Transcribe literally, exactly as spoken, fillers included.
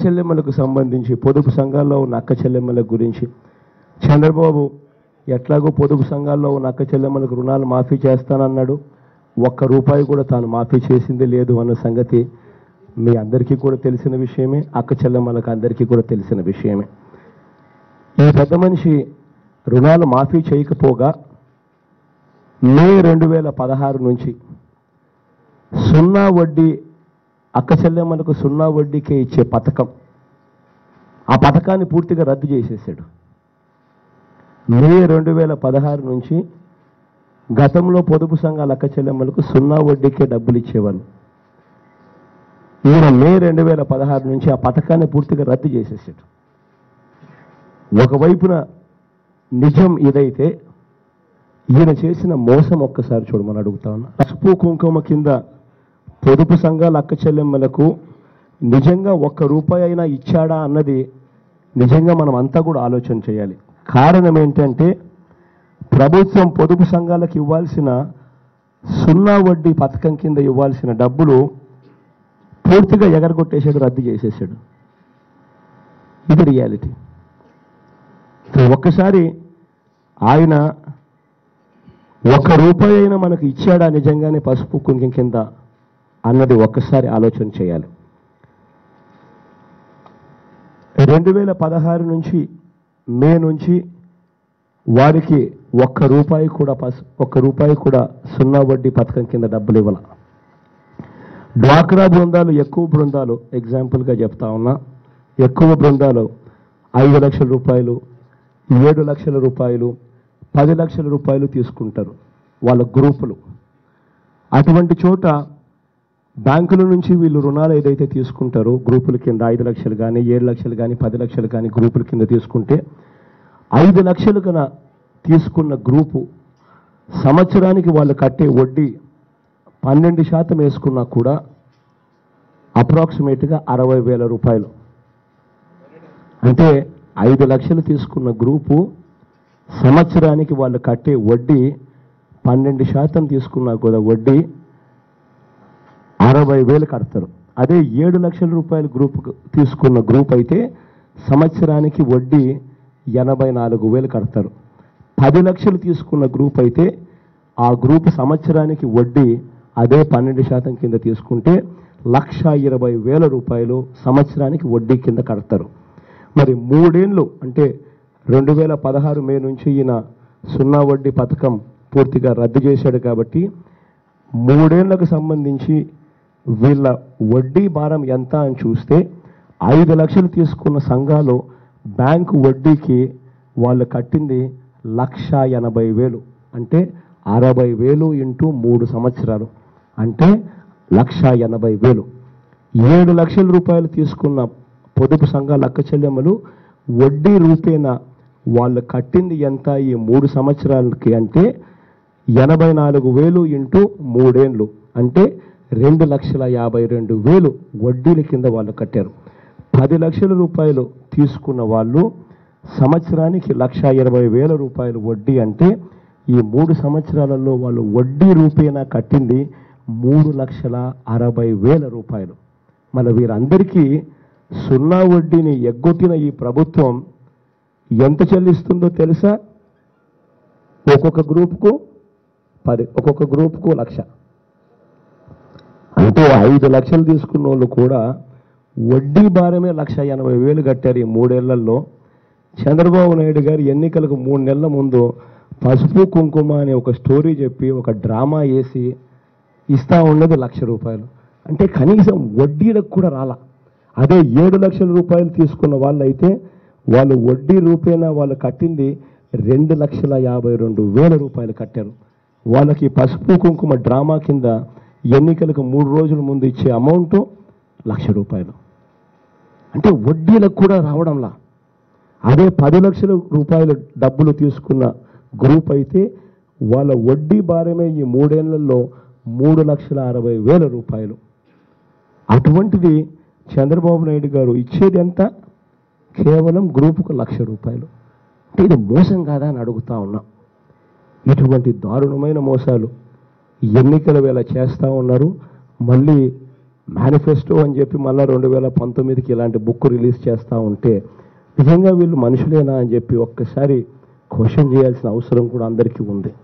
చెల్లెమ్మలకు సంబంధించి పొదుపు సంఘాల్లో ఉన్న అక్క చెల్లెమ్మల గురించి చంద్రబాబు ఎట్లాగో పొదుపు సంఘాల్లో ఉన్న అక్క చెల్లెమ్మలకు రుణాలు మాఫీ చేస్తానన్నాడు. ఒక్క రూపాయి కూడా తాను మాఫీ చేసింది లేదు అన్న సంగతి మీ అందరికీ కూడా తెలిసిన విషయమే, అక్క చెల్లెమ్మలకు అందరికీ కూడా తెలిసిన విషయమే. ఈ పెద్ద మనిషి రుణాలు మాఫీ చేయకపోగా మే రెండు వేల పదహారు నుంచి సున్నా వడ్డీ అక్క చెల్లెమ్మలకు సున్నా వడ్డీకే ఇచ్చే పథకం, ఆ పథకాన్ని పూర్తిగా రద్దు చేసేసాడు. మే రెండు వేల పదహారు నుంచి గతంలో పొదుపు సంఘాల అక్క చెల్లెమ్మలకు సున్నా వడ్డీకే డబ్బులు ఇచ్చేవాళ్ళు. ఈయన మే రెండు వేల పదహారు నుంచి ఆ పథకాన్ని పూర్తిగా రద్దు చేసేసాడు. ఒకవైపున నిజం ఇదైతే ఈయన చేసిన మోసం ఒక్కసారి చూడమని అడుగుతా ఉన్నా. పసుపు కుంకుమ కింద పొదుపు సంఘాల అక్క చెల్లెమ్మలకు నిజంగా ఒక్క రూపాయి అయినా ఇచ్చాడా అన్నది నిజంగా మనం అంతా కూడా ఆలోచన చేయాలి. కారణం ఏంటంటే ప్రభుత్వం పొదుపు సంఘాలకు ఇవ్వాల్సిన సున్నా వడ్డీ పథకం కింద ఇవ్వాల్సిన డబ్బులు పూర్తిగా ఎగరగొట్టేసాడు, రద్దు చేసేసాడు. ఇది రియాలిటీ. ఒక్కసారి ఆయన ఒక్క రూపాయి అయినా మనకు ఇచ్చాడా నిజంగానే పసుపు కుంకుమ కింద అన్నది ఒక్కసారి ఆలోచన చేయాలి. రెండు వేల పదహారు నుంచి మే నుంచి వారికి ఒక్క రూపాయి కూడా పసు ఒక్క రూపాయి కూడా సున్నా వడ్డీ పథకం కింద డబ్బులు ఇవ్వాల. డ్వాక్రా బృందాలు ఎక్కువ బృందాలు ఎగ్జాంపుల్గా చెప్తా ఉన్నా, ఎక్కువ బృందాలు ఐదు లక్షల రూపాయలు, ఏడు లక్షల రూపాయలు, పది లక్షల రూపాయలు తీసుకుంటారు వాళ్ళ గ్రూపులు. అటువంటి చోట బ్యాంకుల నుంచి వీళ్ళు రుణాలు ఏదైతే తీసుకుంటారో గ్రూపుల కింద ఐదు లక్షలు కానీ ఏడు లక్షలు కానీ పది లక్షలు కానీ గ్రూపుల కింద తీసుకుంటే ఐదు లక్షలు కన్నా తీసుకున్న గ్రూపు సంవత్సరానికి వాళ్ళు కట్టే వడ్డీ పన్నెండు శాతం వేసుకున్నా కూడా అప్రాక్సిమేట్గా అరవై వేల రూపాయలు. అంటే ఐదు లక్షలు తీసుకున్న గ్రూపు సంవత్సరానికి వాళ్ళు కట్టే వడ్డీ పన్నెండు శాతం తీసుకున్నా కూడా వడ్డీ అరవై వేలు కడతారు. అదే ఏడు లక్షల రూపాయల గ్రూప్ తీసుకున్న గ్రూప్ అయితే సంవత్సరానికి వడ్డీ ఎనభై నాలుగు వేలు కడతారు. పది లక్షలు తీసుకున్న గ్రూప్ అయితే ఆ గ్రూప్ సంవత్సరానికి వడ్డీ అదే పన్నెండు శాతం కింద తీసుకుంటే లక్ష ఇరవై వేల రూపాయలు సంవత్సరానికి వడ్డీ కింద కడతారు. మరి మూడేళ్ళు అంటే రెండు వేల పదహారు మే నుంచి ఈయన సున్నా వడ్డీ పథకం పూర్తిగా రద్దు చేశాడు కాబట్టి మూడేళ్లకు సంబంధించి వీళ్ళ వడ్డీ భారం ఎంత అని చూస్తే ఐదు లక్షలు తీసుకున్న సంఘాలు బ్యాంకు వడ్డీకి వాళ్ళు కట్టింది లక్ష ఎనభై వేలు. అంటే అరవై వేలు ఇంటూ మూడు సంవత్సరాలు అంటే లక్ష ఎనభై వేలు. ఏడు లక్షల రూపాయలు తీసుకున్న పొదుపు సంఘాల అక్క చెల్లెమ్మలు వడ్డీ రూపేణ వాళ్ళు కట్టింది ఎంత ఈ మూడు సంవత్సరాలకి అంటే ఎనభై నాలుగు వేలు ఇంటూ మూడేళ్ళు అంటే రెండు లక్షల యాభై రెండు వేలు వడ్డీల కింద వాళ్ళు కట్టారు. పది లక్షల రూపాయలు తీసుకున్న వాళ్ళు సంవత్సరానికి లక్ష ఇరవై వేల రూపాయలు వడ్డీ అంటే ఈ మూడు సంవత్సరాలలో వాళ్ళు వడ్డీ రూపేణా కట్టింది మూడు లక్షల అరవై వేల రూపాయలు. మన వీరందరికీ సున్నా వడ్డీని ఎగ్గొట్టిన ఈ ప్రభుత్వం ఎంత చెల్లిస్తుందో తెలుసా? ఒక్కొక్క గ్రూప్కు పది, ఒక్కొక్క గ్రూప్కు లక్ష. అంటే ఐదు లక్షలు తీసుకున్న వాళ్ళు కూడా వడ్డీ భారమే లక్ష ఎనభై వేలు కట్టారు ఈ మూడేళ్లలో. చంద్రబాబు నాయుడు గారు ఎన్నికలకు మూడు నెలల ముందు పసుపు కుంకుమ అనే ఒక స్టోరీ చెప్పి ఒక డ్రామా వేసి ఇస్తా ఉన్నది లక్ష రూపాయలు. అంటే కనీసం వడ్డీలకు కూడా రాలా. అదే ఏడు లక్షల రూపాయలు తీసుకున్న వాళ్ళు అయితే వాళ్ళు వడ్డీ రూపేణా వాళ్ళు కట్టింది రెండు లక్షల యాభై రెండు వేల రూపాయలు కట్టారు. వాళ్ళకి పసుపు కుంకుమ డ్రామా కింద ఎన్నికలకు మూడు రోజుల ముందు ఇచ్చే అమౌంట్ లక్ష రూపాయలు. అంటే వడ్డీలకు కూడా రావడంలా. అదే పది లక్షల రూపాయలు డబ్బులు తీసుకున్న గ్రూప్ అయితే వాళ్ళ వడ్డీ భారమే ఈ మూడేళ్లలో మూడు లక్షల అరవై వేల రూపాయలు. అటువంటిది చంద్రబాబు నాయుడు గారు ఇచ్చేది ఎంత? కేవలం గ్రూపుకు లక్ష రూపాయలు. అంటే ఇది మోసం కాదా అని అడుగుతా ఉన్నా. ఇటువంటి దారుణమైన మోసాలు ఎన్నికల వేళ చేస్తూ ఉన్నారు. మళ్ళీ మేనిఫెస్టో అని చెప్పి మళ్ళీ రెండు వేల పంతొమ్మిదికి ఇలాంటి బుక్ రిలీజ్ చేస్తూ ఉంటే నిజంగా వీళ్ళు మనుషులేనా అని చెప్పి ఒక్కసారి క్వశ్చన్ చేయాల్సిన అవసరం కూడా అందరికీ ఉంది.